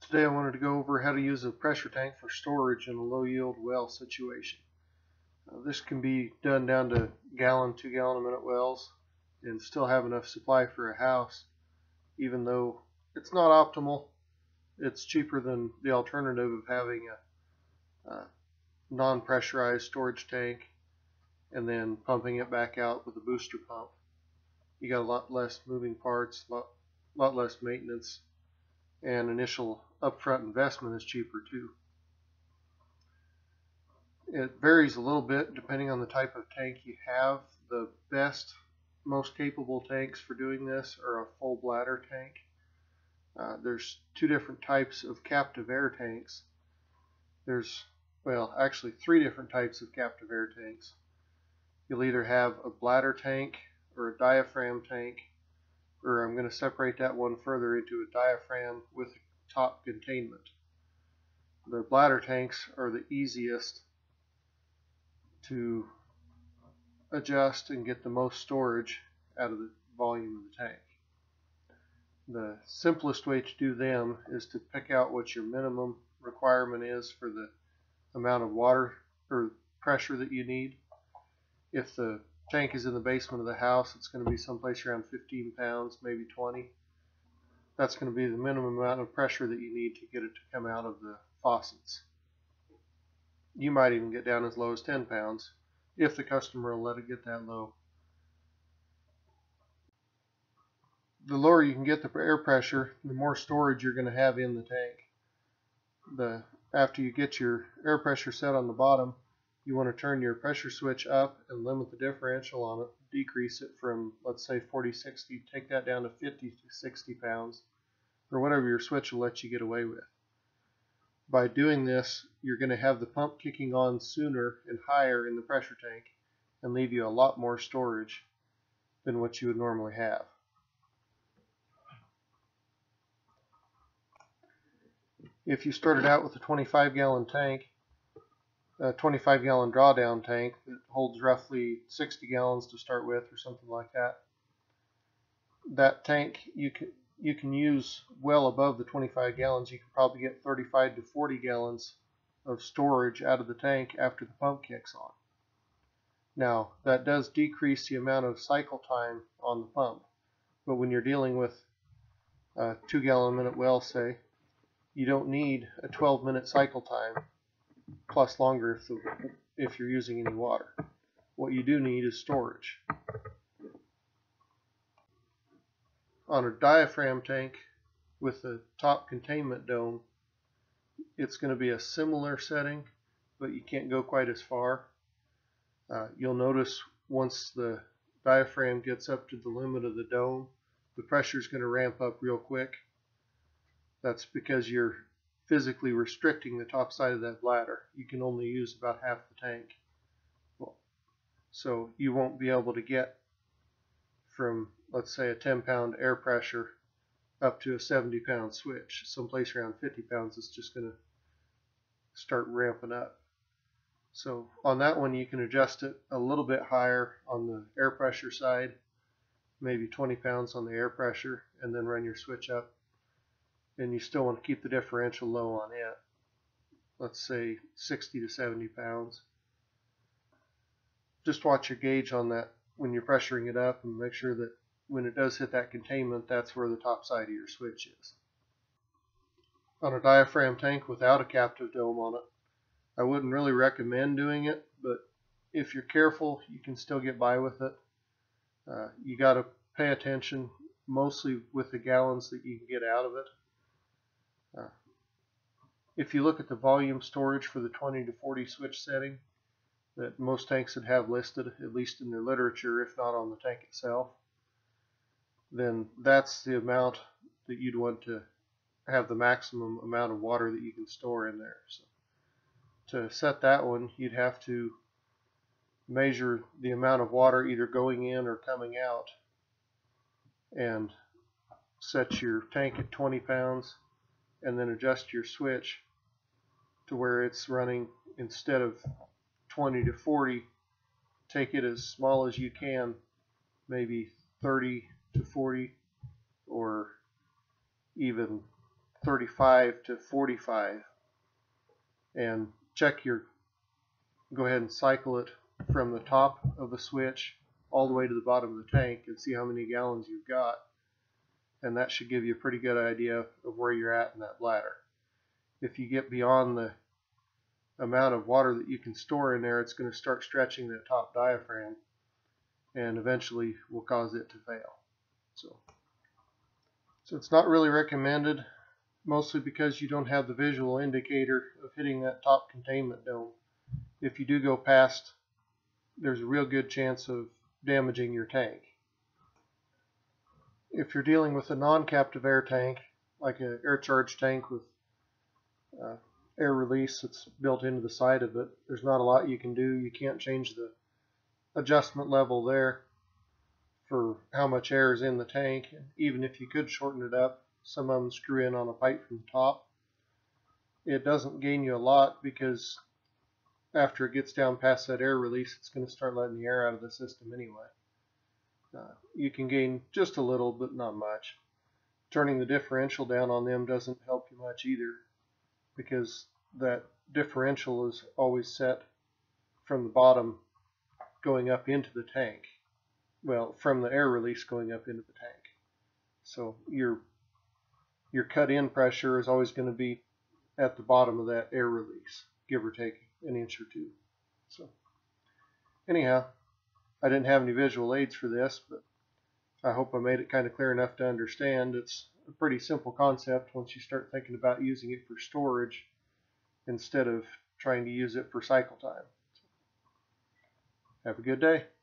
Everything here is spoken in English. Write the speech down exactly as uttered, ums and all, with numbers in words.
Today I wanted to go over how to use a pressure tank for storage in a low yield well situation. Uh, this can be done down to gallon, two gallon a minute wells and still have enough supply for a house. Even though it's not optimal, it's cheaper than the alternative of having a, a non-pressurized storage tank and then pumping it back out with a booster pump. You got a lot less moving parts, a lot, lot less maintenance, and initial upfront investment is cheaper too. It varies a little bit depending on the type of tank you have. The best, most capable tanks for doing this are a full bladder tank. Uh, there's two different types of captive air tanks. There's, well, actually three different types of captive air tanks. You'll either have a bladder tank or a diaphragm tank, or I'm going to separate that one further into a diaphragm with top containment. The bladder tanks are the easiest to adjust and get the most storage out of the volume of the tank. The simplest way to do them is to pick out what your minimum requirement is for the amount of water or pressure that you need. If the tank is in the basement of the house, it's going to be someplace around fifteen pounds, maybe twenty. That's going to be the minimum amount of pressure that you need to get it to come out of the faucets. You might even get down as low as ten pounds if the customer will let it get that low. The lower you can get the air pressure, the more storage you're going to have in the tank. The, after you get your air pressure set on the bottom, you want to turn your pressure switch up and limit the differential on it, decrease it from, let's say, forty, sixty, take that down to fifty to sixty pounds, or whatever your switch will let you get away with. By doing this, you're going to have the pump kicking on sooner and higher in the pressure tank and leave you a lot more storage than what you would normally have. If you started out with a twenty-five gallon tank, a twenty-five gallon drawdown tank that holds roughly sixty gallons to start with or something like that, that tank you can you can use well above the twenty-five gallons. You can probably get thirty-five to forty gallons of storage out of the tank after the pump kicks on. Now that does decrease the amount of cycle time on the pump, but when you're dealing with a two gallon a minute well, say, you don't need a twelve minute cycle time plus longer if, the, if you're using any water. What you do need is storage. On a diaphragm tank with a top containment dome, it's going to be a similar setting, but you can't go quite as far. Uh, you'll notice once the diaphragm gets up to the limit of the dome, the pressure is going to ramp up real quick. That's because you're physically restricting the top side of that bladder. You can only use about half the tank. Well, so you won't be able to get from, let's say, a ten pound air pressure up to a seventy pound switch. Someplace around fifty pounds is just going to start ramping up. So on that one you can adjust it a little bit higher on the air pressure side, maybe twenty pounds on the air pressure, and then run your switch up. And you still want to keep the differential low on it. Let's say sixty to seventy pounds. Just watch your gauge on that when you're pressuring it up and make sure that when it does hit that containment, that's where the top side of your switch is. On a diaphragm tank without a captive dome on it, I wouldn't really recommend doing it, but if you're careful, you can still get by with it. Uh, you got to pay attention mostly with the gallons that you can get out of it. Uh, if you look at the volume storage for the twenty to forty switch setting that most tanks would have listed, at least in their literature, if not on the tank itself, then that's the amount that you'd want to have the maximum amount of water that you can store in there. So to set that one, you'd have to measure the amount of water either going in or coming out and set your tank at twenty pounds and then adjust your switch to where it's running, instead of twenty to forty, take it as small as you can, maybe thirty to forty or even thirty-five to forty-five, and check your, go ahead and cycle it from the top of the switch all the way to the bottom of the tank and see how many gallons you've got, and that should give you a pretty good idea of where you're at in that bladder. If you get beyond the amount of water that you can store in there, it's going to start stretching that top diaphragm and eventually will cause it to fail. So, so it's not really recommended, mostly because you don't have the visual indicator of hitting that top containment dome. If you do go past, there's a real good chance of damaging your tank. If you're dealing with a non-captive air tank, like an air charge tank with uh, air release that's built into the side of it, there's not a lot you can do. You can't change the adjustment level there for how much air is in the tank. And even if you could shorten it up, some of them screw in on a pipe from the top. It doesn't gain you a lot, because after it gets down past that air release, it's going to start letting the air out of the system anyway. Uh, you can gain just a little, but not much. Turning the differential down on them doesn't help you much either, because that differential is always set from the bottom going up into the tank. Well, from the air release going up into the tank. So your your cut-in pressure is always going to be at the bottom of that air release, give or take an inch or two. So anyhow, I didn't have any visual aids for this, but I hope I made it kind of clear enough to understand. It's a pretty simple concept once you start thinking about using it for storage instead of trying to use it for cycle time. Have a good day.